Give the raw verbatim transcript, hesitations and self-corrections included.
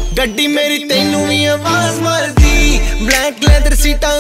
गड्डी मेरी तेनू भी आवाज मारदी ब्लैक लैदर सीटा